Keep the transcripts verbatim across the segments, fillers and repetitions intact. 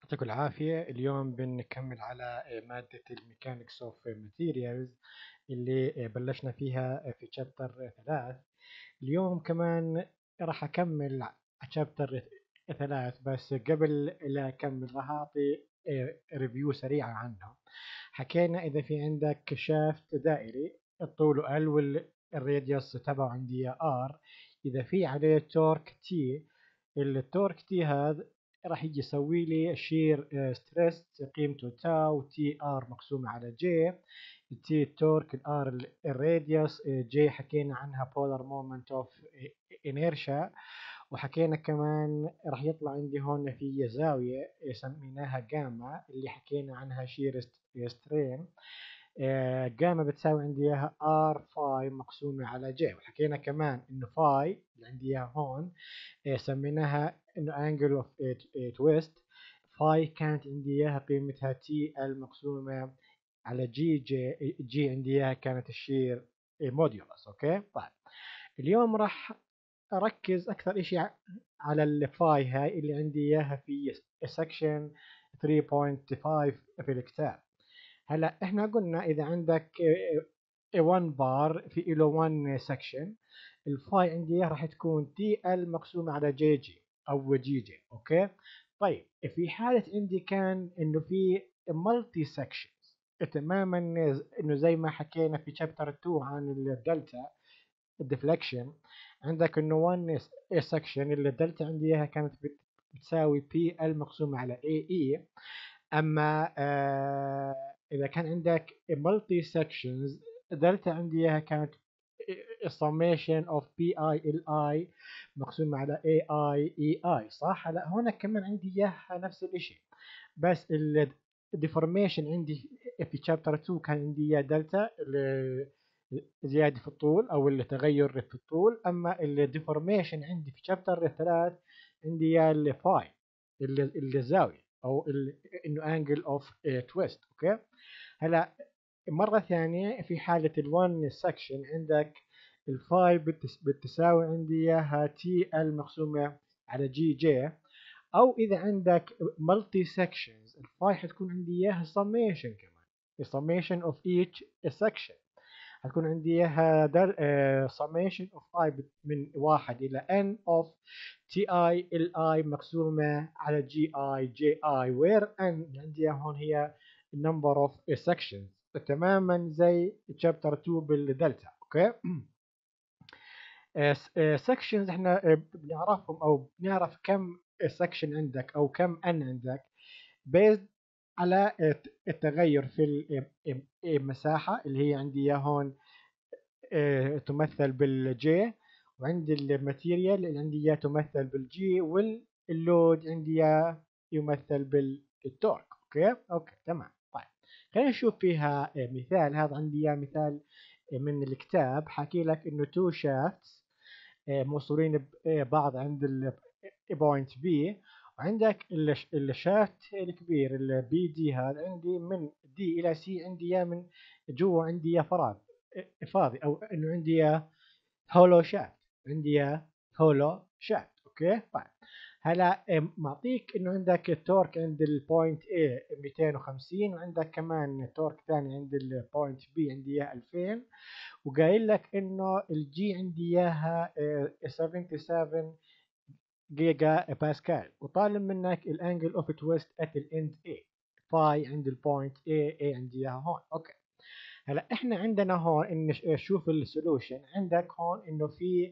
يعطيكم العافية. اليوم بنكمل على مادة الميكانيكس اوف ماتيريالز اللي بلشنا فيها في شابتر ثلاث. اليوم كمان راح أكمل شابتر ثلاث، بس قبل لا أكمل راح أعطي ريفيو سريعة عنه. حكينا إذا في عندك شافت دائري الطول L والراديوس تبعه عندي R، إذا في عليه تورك T، التورك تي هذا راح يجي يسوي لي شير ستريس قيمته تاو تي ار مقسومة على جي. تي التورك، الار الراديوس، جي حكينا عنها بولار مومنت اوف انيرشيا. وحكينا كمان راح يطلع عندي هون في زاوية سميناها جاما اللي حكينا عنها شير سترين. جاما بتساوي عندي اياها ار فاي مقسومة على جي. وحكينا كمان انه فاي اللي عندي اياها هون سميناها انه انجل اوف تويست. فاي كانت عندي اياها قيمتها تي ال مقسومة على جي جي جي عندي اياها كانت الشير موديولس. اوكي طيب، اليوم راح اركز اكثر اشي على الفاي هاي اللي عندي اياها في سكشن ثلاثة فاصلة خمسة في الكتاب. هلا احنا قلنا اذا عندك واحد بار في له واحد سكشن، الفاي عندي إياها راح تكون تي ال مقسومة على جي جي او جي جي. اوكي طيب، في حالة عندي كان انه في مالتي سكشنز تماما، انه زي ما حكينا في شابتر اتنين عن الدلتا الديفليكشن، عندك انه واحد سكشن اللي الدلتا عندي اياها كانت بتساوي بي ال مقسومة على اي اي. اما آه اذا كان عندك مالتي سكشنز، دلتا عندي اياها كانت summation of بي اي ال اي مقسومة على اي اي اي اي. صح؟ هلا هون كمان عندي اياها نفس الاشي، بس الديفورميشن عندي في شابتر اتنين كان عندي اياه دلتا زيادة في الطول او التغير في الطول، اما الديفورميشن عندي في شابتر ثلاث عندي اياه الفاي الزاوية او انه انجل اوف تويست. اوكي هلا مرة ثانية في حالة الون سكشن عندك الفاي بتس بتساوي عندي اياها تي ال مقسومة على جي جي. او اذا عندك مالتي سكشنز الفاي حتكون عندي اياها summation كمان، summation of each section حتكون عندي اياها در uh, summation of i من واحد الى n of تي اي ال اي مقسومة على جي اي جي اي، where n عندي اياها هون هي number of sections تماما زي chapter اتنين بالدلتا. اوكي sections احنا بنعرفهم او بنعرف كم section عندك او كم n عندك based على التغير في المساحة اللي هي عندي اياها هون تمثل بالجي، وعندي الماتيريال اللي عندي اياه تمثل بالجي، واللود عندي اياه يمثل بالتورك. اوكي اوكي تمام. طيب خلينا نشوف فيها مثال. هذا عندي اياه مثال من الكتاب، حكي لك انه تو شافتس موصولين ببعض عند البوينت بي، وعندك الشافت الكبير البي دي هذا عندي من دي الى سي عندي اياه من جوا عندي اياه فراغ فاضي، او انه عندي اياه هولو شافت، عندي اياه هولو شافت. اوكي طيب هلا معطيك انه عندك التورك عند البوينت A مئتين وخمسين، وعندك كمان تورك ثاني عند البوينت B عندي اياه ألفين، وقايل لك انه الجي عندي اياها سبعة وسبعين جيجا باسكال، وطالب منك الانجل اوف تويست ات الاند A، فاي عند البوينت A A عندي اياها هون. اوكي هلا احنا عندنا هون ان نشوف السولوشن. عندك هون انه في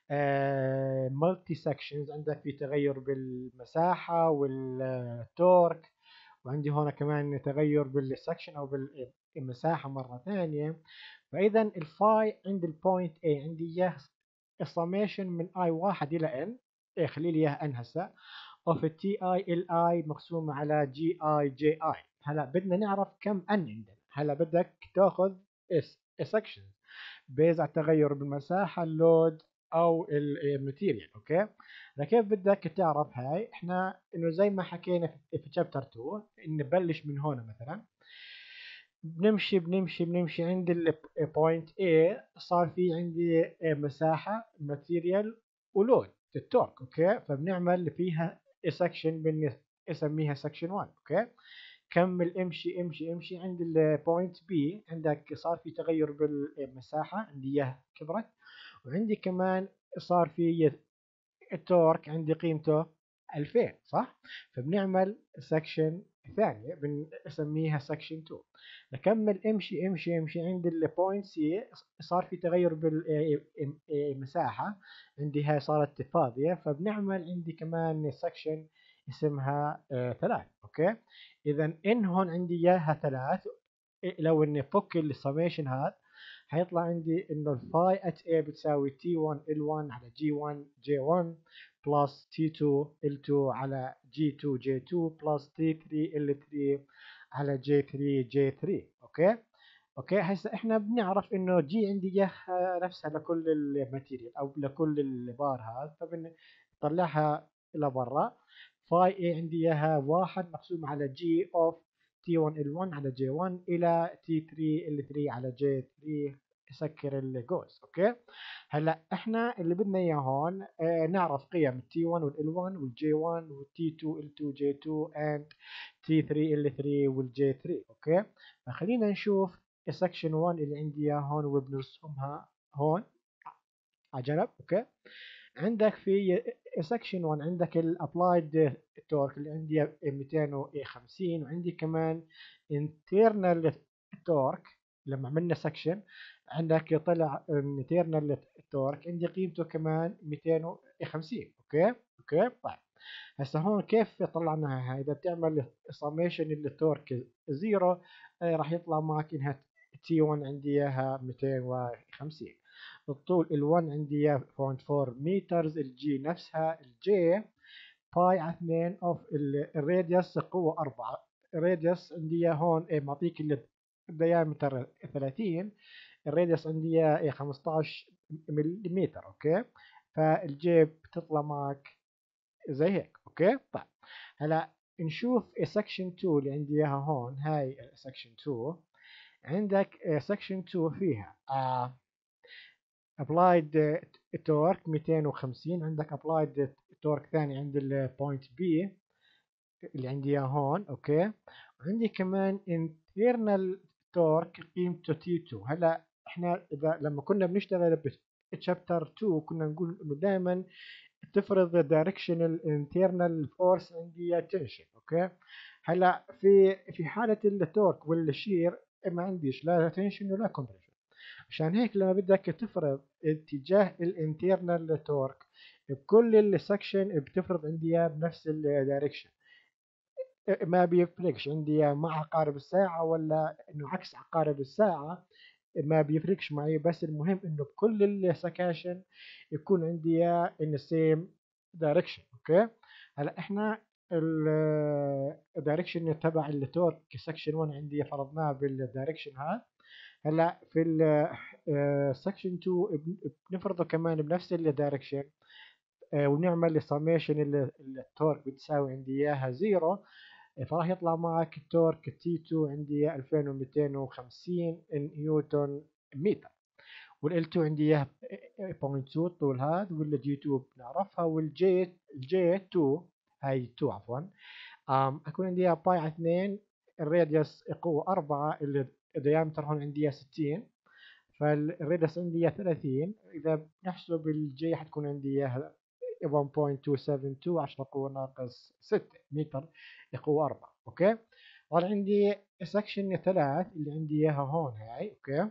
مالتي سكشنز، عندك في تغير بالمساحه والتورك، وعندي هون كمان تغير بالسكشن او بالمساحه مره ثانيه. فاذا الفاي عند البوينت A عندي اياه السميشن من اي واحد الى ان، إيه خلي لي اياها ان هسه، اوف تي اي ال اي مقسومه على جي اي جي اي. هلا بدنا نعرف كم ان عندنا. هلا بدك تاخذ سكشن بيز على التغير بالمساحه، اللود او الماتيريال. اوكي كيف بدك تعرف هاي؟ احنا انه زي ما حكينا في شابتر اتنين ان نبلش من هون مثلا، بنمشي بنمشي بنمشي عند البوينت A صار في عندي مساحة ماتيريال ولود التورك. اوكي فبنعمل فيها سكشن اسميها سكشن واحد. اوكي، كمل امشي امشي امشي عند البوينت بي، عندك صار في تغير بالمساحة، عندي اياها كبرت، وعندي كمان صار في التورك عندي قيمته ألفين، صح؟ فبنعمل سكشن ثانية بنسميها سكشن اثنين. نكمل امشي امشي امشي عند البوينت سي، صار في تغير بالمساحة، عندي هاي صارت فاضية، فبنعمل عندي كمان سكشن اسمها آه ثلاث. اوكي، اذا ان هون عندي اياها ثلاث، لو اني فك السميشن هذا هيطلع عندي انه الفاي ات A بتساوي تي واحد ال واحد على جي واحد جي واحد بلس تي اثنين ال اثنين على جي اثنين جي اثنين بلس تي ثلاثة ال ثلاثة على جي ثلاثة جي ثلاثة. اوكي اوكي، هسه احنا بنعرف انه جي عندي اياها نفسها لكل الماتيريال او لكل البار هذا، فبنطلعها لبرا. فاي اي عندي اياها واحد مقسوم على جي اوف تي واحد ال واحد على جي واحد الى تي ثلاثة ال ثلاثة على جي ثلاثة. يسكر الجوز. اوكي، هلا احنا اللي بدنا اياه هون اه نعرف قيم التي واحد والال واحد والجي واحد والتي اثنين ال اثنين جي اثنين and تي ثلاثة ال ثلاثة والجي ثلاثة. اوكي، فخلينا نشوف سكشن واحد اللي عندي اياه هون وبنرسمها هون على جنب. اوكي، عندك في سكشن واحد عندك الابلايد تورك اللي عندي مئتين وخمسين، وعندي كمان internal تورك. لما عملنا سكشن عندك طلع internal تورك عندي قيمته كمان مئتين وخمسين. اوكي اوكي، طيب هسه هون كيف طلعناها هاي؟ اذا بتعمل سميشن للتورك زيرو راح يطلع معك انها تي واحد عندي اياها مئتين وخمسين، الطول ال1 عندي اياه صفر فاصلة أربعة مترز، الجي نفسها، الجي باي على اثنين اوف الراديوس قوة أربعة. الراديوس عندي اياه هون ايه معطيك الديامتر ثلاثين، الراديوس عندي اياه خمسطعش ملم. اوكي، فالجي بتطلع معك زي هيك. اوكي، طيب هلا نشوف سكشن اثنين اللي عندي اياها هون. هاي سكشن اثنين، عندك سكشن اثنين فيها آه applied torque مئتين وخمسين، عندك applied torque ثاني عند البوينت بي اللي عندي اياه هون. اوكي، وعندي كمان internal torque قيمته تي اثنين. هلا احنا اذا لما كنا بنشتغل بشابتر اثنين كنا نقول انه دائما تفرض directional internal force عندي tension. اوكي، هلا في في حالة التورك والشير ما عنديش لا tension ولا compression، عشان هيك لما بدك تفرض اتجاه الانترنال تورك بكل السكشن بتفرض عندي اياه بنفس الدايركشن، ما بيفرقش عندي اياه مع عقارب الساعة ولا انه عكس عقارب الساعة، ما بيفرقش معي، بس المهم انه بكل السكاشن يكون عندي اياه in the same direction. اوكي، هلا احنا الدايركشن تبع التورك سكشن واحد عندي فرضناه بالدايركشن هذا. هلا في السكشن اثنين بنفرضه كمان بنفس الدايركشن ونعمل السميشن التورك بتساوي عندي اياها زيرو، فراح يطلع معك التورك تي اثنين عندي ألفين ومئتين وخمسين نيوتن متر، والال اثنين عندي اياها صفر فاصلة اثنين طول هذا، والجي اثنين بنعرفها، والجي الجي اثنين هاي اثنين عفوا أم اكون عندي اياها باي على اثنين، الراديوس قوة أربعة، الديامتر هون عندي اياه ستين، فالراديوس عندي اياه ثلاثين، اذا بنحسب الجي حتكون عندي اياها واحد فاصلة مئتين وسبعة وسبعين عشرة قوة ناقص ستة متر قوة أربعة. اوكي، وهذا عندي سكشن ثلاث اللي عندي اياها هون هاي. اوكي،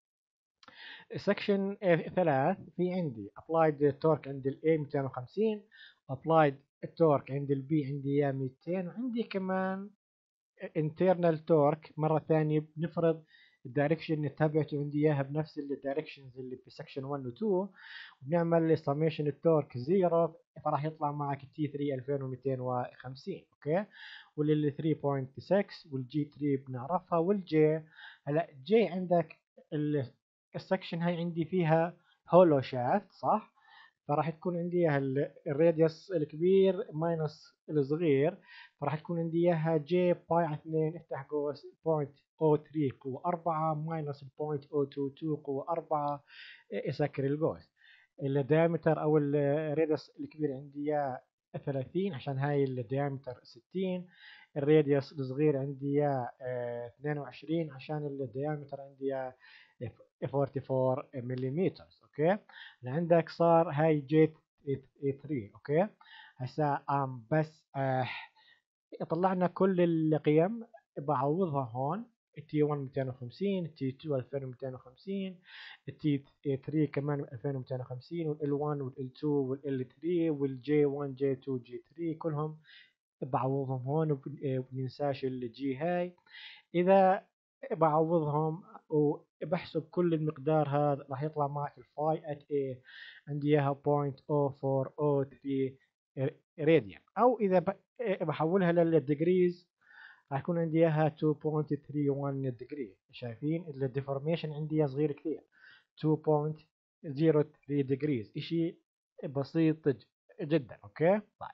سكشن ثلاث في عندي applied torque عند ال A مئتين وخمسين، applied torque عند ال B عندي اياه مئتين، وعندي كمان internal torque مرة ثانية بنفرض الدايركشن اللي تبعته عندي اياها بنفس الدايركشنز اللي في سكشن واحد و اثنين، وبنعمل سميشن التورك زيرو، فراح يطلع معك تي ثلاثة ألفين ومئتين وخمسين. اوكي، واللي ثلاثة فاصلة ستة والجي ثلاثة بنعرفها، والجي هلا جي عندك السكشن هاي عندي فيها هولو شافت، صح؟ فراح تكون عندي اياها الراديوس الكبير ماينس الصغير، فراح تكون عندي اياها جي باي على اثنين افتح قوس صفر فاصلة صفر ثلاثة قوة أربعة ماينس صفر فاصلة صفر اثنين اثنين قوة أربعة، يسكر القوس. الدايمتر او الراديوس الكبير عندي اياه ثلاثين عشان هاي الديامتر ستين. الراديوس الصغير عندي اياه آه، اثنين وعشرين عشان الديامتر عندي اياه أربعة وأربعين ملم. اوكي، عندك صار هاي جيت ثلاثة. اوكي، هسا ام بس آه طلعنا كل القيم، بعوضها هون. تي واحد مئتين وخمسين، تي اثنين ألفين ومئتين وخمسين، تي ثلاثة كمان ألفين ومئتين وخمسين، والال واحد والال اثنين والال ثلاثة والجي واحد جي اثنين جي ثلاثة كلهم بعوضهم هون، وبننساش الجي هاي. اذا بعوضهم وبحسب كل المقدار هذا راح يطلع معك الفاي ات اي عندي اياها صفر فاصلة صفر أربعة صفر ثلاثة راديان، او اذا ب- بحولها للديجريز راح يكون عندي اياها اثنين فاصلة ثلاثة وواحد ديجري. شايفين الديفورميشن عندي إياه صغير كثير، اثنين فاصلة صفر ثلاثة ديجريز، اشي بسيط ج- جدا. اوكي طيب،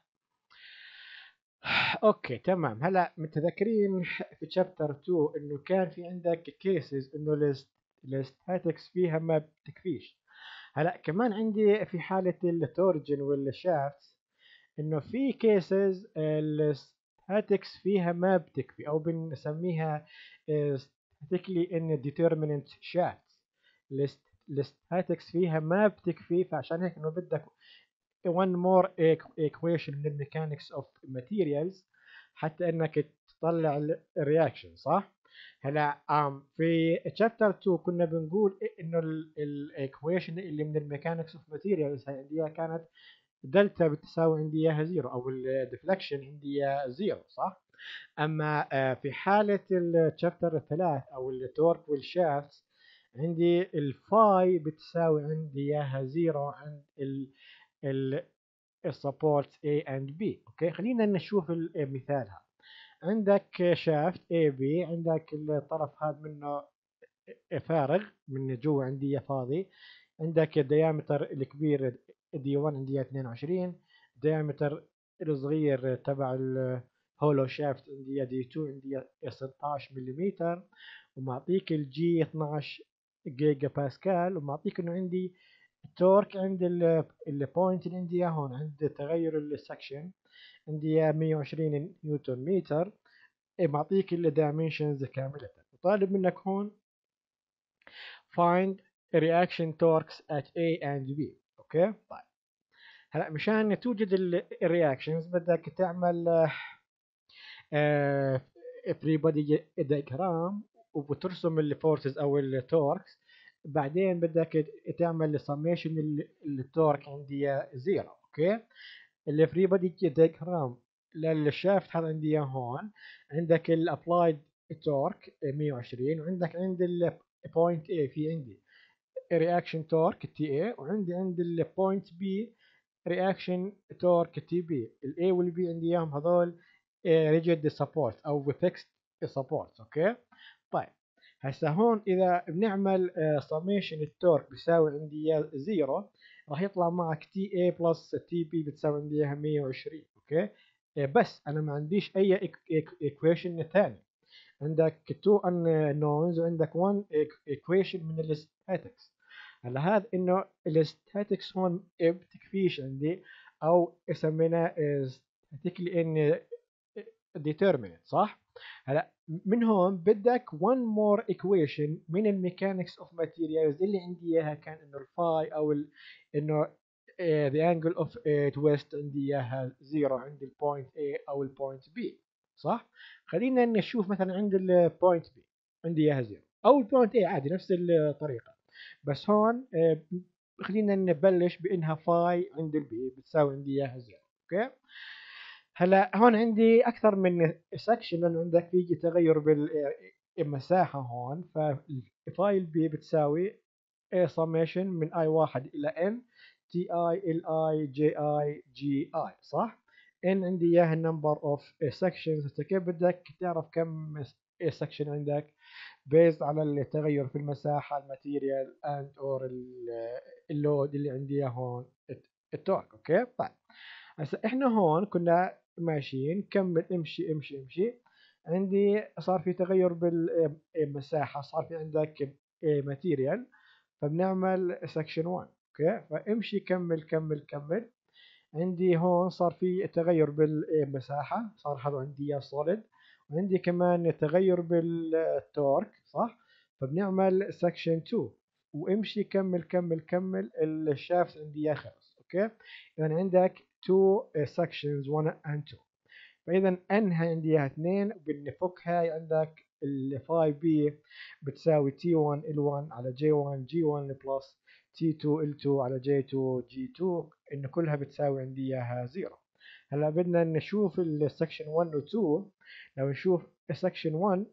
اوكي تمام. هلا متذكرين في تشابتر اثنين انه كان في عندك كيسز انه الستاتكس فيها ما بتكفيش. هلا كمان عندي في حالة التورجن والشافت انه في كيسز الستاتكس فيها ما بتكفي، او بنسميها statically indeterminate shafts. الستاتكس فيها ما بتكفي، فعشان هيك انه بدك one more equation من الميكانكس اوف materials حتى انك تطلع الرياكشن صح. هلا um, في chapter اثنين كنا بنقول انه الايكويشن اللي من الميكانكس اوف ماتيريالز عندي كانت دلتا بتساوي عندي اياها زيرو، او الديفلكشن عندي اياها زيرو صح. اما آه، في حالة الشابتر الثلاث او التورك والشافت عندي الفاي بتساوي عندي اياها زيرو عند ال السبورت A and B. اوكي، خلينا نشوف المثال هذا. عندك شافت A B، عندك الطرف هذا منه فارغ، من جوا عندي فاضي. عندك الديامتر الكبير دي واحد عندي اثنين وعشرين، الديامتر الصغير تبع الهولو شافت عندي دي اثنين عندي ستة عشر ملم، ومعطيك الجي اثناشر جيجا باسكال، ومعطيك انه عندي التورك عند البوينت اللي عندي هون عند تغير السكشن عندي مية وعشرين نيوتن متر. إيه، معطيك الدايمنشنز كاملة، وطالب منك هون find reaction torques at A and B. اوكي طيب، هلا مشان توجد الرياكشنز بدك تعمل فري بودي دايجرام، وبترسم الفورسز او التوركس. بعدين بدك تعمل سميشن التورك عندي زيرو. اوكي، الفري بودي دايجرام للشافت هذا عندي هون. عندك الابلايد تورك مية وعشرين، وعندك عند البوينت A في عندي رياكشن تورك تي اي، وعندي عند البوينت بي رياكشن تورك تي بي. الاي والبي عندي اياهم هذول ريجيد سبورت او فيكست سبورت. اوكي طيب، هسه هون اذا بنعمل سميشن التورك بيساوي عندي اياه زيرو، راح يطلع معك تي اي بلس تي بي بتساوي عندي اياها مية وعشرين. اوكي، آه، بس انا ما عنديش اي ايكويشن ثاني. عندك تو unknowns وعندك one equation من الستاتكس. هلا هذا انه الستاتكس هون بتكفيش عندي، او سميناه statically in determinate صح. هلا من هون بدك one more equation من الميكانكس اوف ماتيريالز اللي عندي اياها، كان انه الفاي او ال انه uh, the angle of uh, twist عندي اياها زيرو عند البوينت A او البوينت B صح. خلينا نشوف مثلا عند البوينت B عندي اياها زيرو، او البوينت A عادي نفس الطريقة، بس هون uh, خلينا نبلش بانها فاي عند البي بتساوي عندي اياها زيرو. اوكي، هلا هون عندي اكثر من سكشن لانه عندك في تغير بالمساحه هون. فالفايل بي بتساوي سميشن من اي واحد الى ان تي اي ال اي جي اي جي اي صح. ان عندي اياها النمبر اوف سكشنز. كيف بدك تعرف كم سكشن عندك؟ بيزد على التغير في المساحه، الماتيريال اند اور اللود اللي عندي اياه هون التورك. اوكي طيب، هسا احنا هون كنا ماشيين، نكمل امشي امشي امشي. عندي صار في تغير بالمساحة، صار في عندك ماتيريال، فبنعمل سكشن واحد. اوكي، فامشي كمل كمل كمل. عندي هون صار في تغير بالمساحة، صار هذا عندي اياه solid، وعندي كمان تغير بالتورك صح. فبنعمل section two وامشي كمل كمل كمل الشافت عندي اياه خلص. اوكي، اذا عندك two sections one and two. فاذا n هاي عندي اياها اثنين، وبنفك هاي عندك ال phi b بتساوي تي ون ال ون على جي ون جي ون بلس تي تو ال تو على جي تو جي تو، ان كلها بتساوي عندي اياها زيرو. هلا بدنا نشوف السكشن واحد و اثنين. لو نشوف سكشن واحد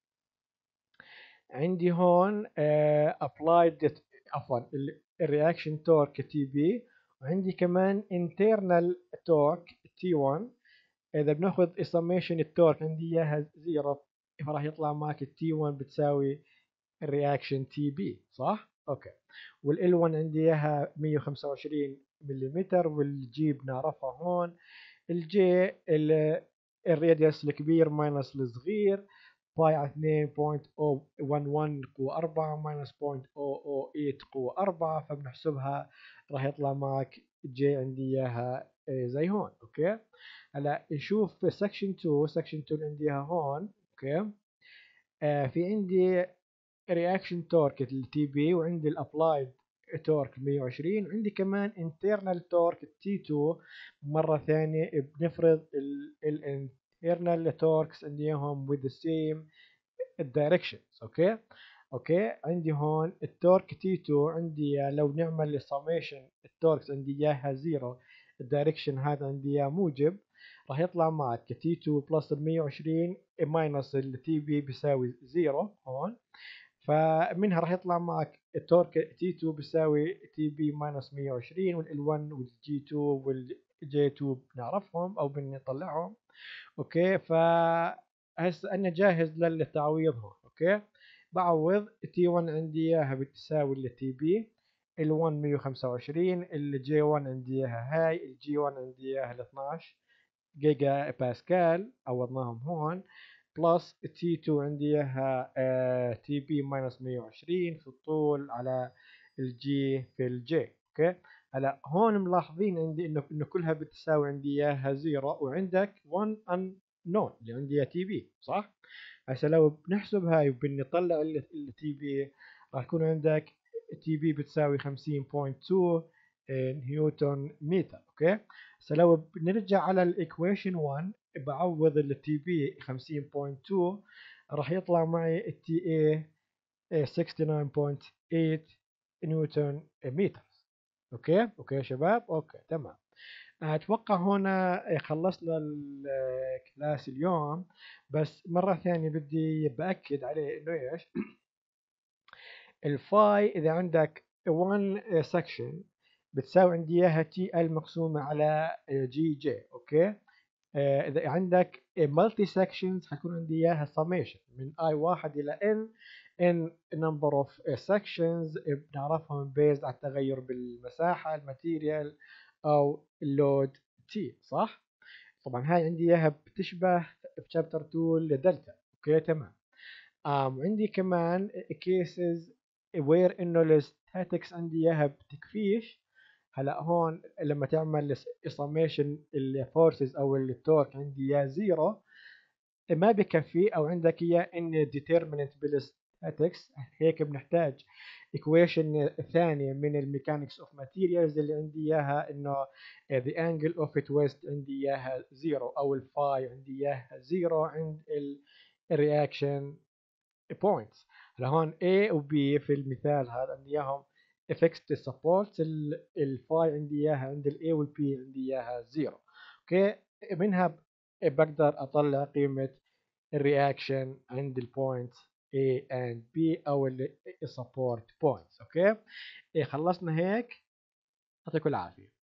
عندي هون uh, applied عفوا الرياكشن تورك تي بي، وعندي كمان internal تورك تي ون. اذا بناخذ summation التورك عندي اياها زيرو، فراح يطلع معك التي ون بتساوي الرياكشن تي بي صح. اوكي، والال ون عندي اياها مية وخمسة وعشرين ملم، والجي بنعرفها هون. الجي الراديوس الكبير ماينس الصغير، باي على اثنين فاصلة صفر واحد واحد قوة أربعة ماينس صفر فاصلة صفر صفر ثمانية قوة أربعة، فبنحسبها راح يطلع معك جي عندي اياها زي هون. اوكي، هلا نشوف في سكشن اثنين. سكشن اثنين عندي اياها هون. اوكي، آه في عندي رياكشن تورك التي بي، وعندي الابلايد تورك مية وعشرين، وعندي كمان انترنال تورك تي تو. مرة ثانية بنفرض الانترنال توركس عنديهم with the same directions. اوكي اوكي، عندي هون التورك تي تو عندي لو نعمل السميشن التوركس عندي اياها زيرو، الدايركشن هذا عندي اياه موجب، راح يطلع معك تي تو بلس ال مية وعشرين ماينس التي بي بيساوي زيرو هون. فمنها راح يطلع معك التورك تي تو بيساوي تي بي ماينس مية وعشرين، والال واحد والجي تو والجي تو بنعرفهم او بنطلعهم. اوكي، فهسه انا جاهز للتعويض هون. اوكي، بعوض تي ون عندي اياها بتساوي التي بي، ال واحد مية وخمسة وعشرين، الجي ون عندي اياها هاي، الجي ون عندي اياها ال اثناعش جيجا باسكال عوضناهم هون، بلس تي تو عندي اياها تي بي ماينس مية وعشرين في الطول على الجي في الجي. اوكي، هلا هون ملاحظين عندي انه انه كلها بتساوي عندي اياها زيرو، وعندك واحد ان نون اللي عندي اياها تي بي صح. هسه لو بنحسب هاي وبنطلع التي بي راح يكون عندك تي بي بتساوي خمسين فاصلة اثنين نيوتن متر. اوكي، هسه لو بنرجع على الايكويشن واحد بعوض التي بي خمسين فاصلة اثنين راح يطلع معي التي اي تسعة وستين فاصلة ثمانية نيوتن متر. اوكي اوكي يا شباب، اوكي تمام. اتوقع هنا خلصنا الكلاس اليوم، بس مرة ثانية بدي بأكد عليه انه ايش الفاي اذا عندك واحد سكشن بتساوي عندي اياها تي ال مقسومة على جي جي. اوكي، آه، اذا عندك مالتي سكشنز حيكون عندي اياها سميشن من اي واحد الى ان ان number of sections بنعرفهم بيزد على التغير بالمساحة الماتيريال او اللود تي صح. طبعا هاي عندي اياها بتشبه بشابتر اثنين لدلتا. اوكي تمام. آم عندي كمان cases where انه الستاتكس عندي اياها بتكفيش. هلا هون لما تعمل summation الفورسز او التورك عندي اياه زيرو ما بكفي، او عندك اياه ان determinate بالستاتكس، هيك بنحتاج equation ثانية من الميكانكس اوف ماتيريالز اللي عندي اياها انه the angle of twist عندي اياها زيرو، او الفاي عندي اياها زيرو عند الرياكشن بوينتس. هلا هون A و B في المثال هذا عندي اياهم fixed supports، الفاي عندي اياها عند ال A وال B عندي اياها زيرو. اوكي، منها بقدر اطلع قيمة الرياكشن عند البوينتس A and B او السبورت بوينتس. اوكي، خلصنا هيك، يعطيكم العافية.